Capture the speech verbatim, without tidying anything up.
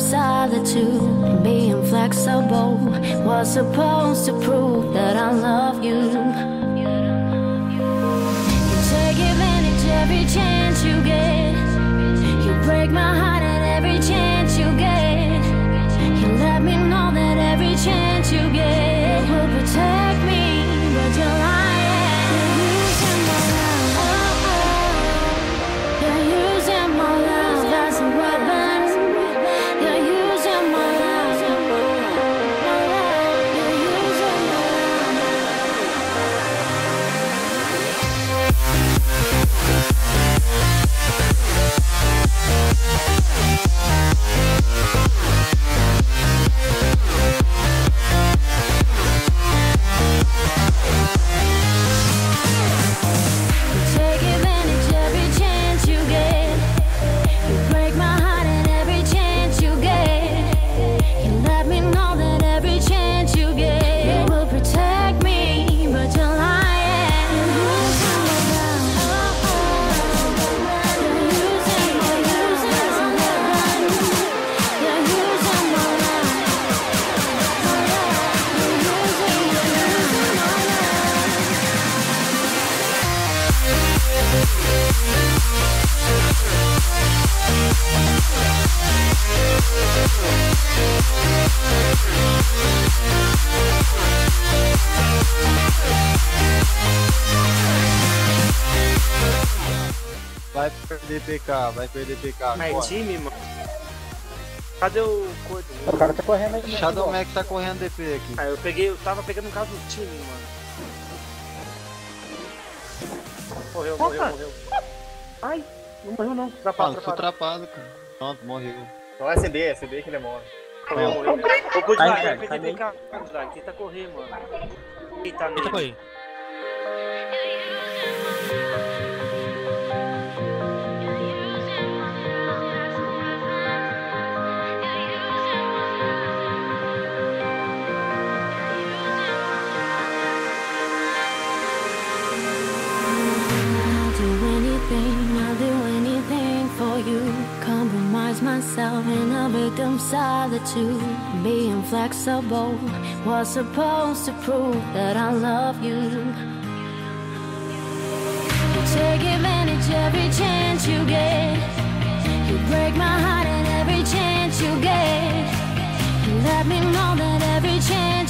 solitude and being flexible was supposed to prove that I love you. You take advantage every chance you get. You break my heart at every chance you get. You let me know that every chance you get you will protect me, but you're lying. You're using my love. You're using my love as a weapon. You're using my love. You're using my Vai perder P K, vai perder P K. Mas é corre. time, mano. Cadê o corpo? O cara tá correndo aí. Shadow Mac tá correndo D P aqui. Ah, eu peguei, eu tava pegando o caso do time, mano. Morreu, morreu, Opa. morreu. Ai, não morreu não. Ah, Trapado, não sou trapado. trapado, cara. Pronto, morreu. Então é S B, S B que demora. Morreu, morreu. Ô, Good Ai, Drag, cara, vai perder P K. Good Drag, tenta correr, mano. Eita, Eita, nele. foi. I'll do anything, I'll do anything for you. Compromise myself in a victim solitude. Being flexible was supposed to prove that I love you. You take advantage every chance you get. You break my heart at every chance you get. You let me know that every chance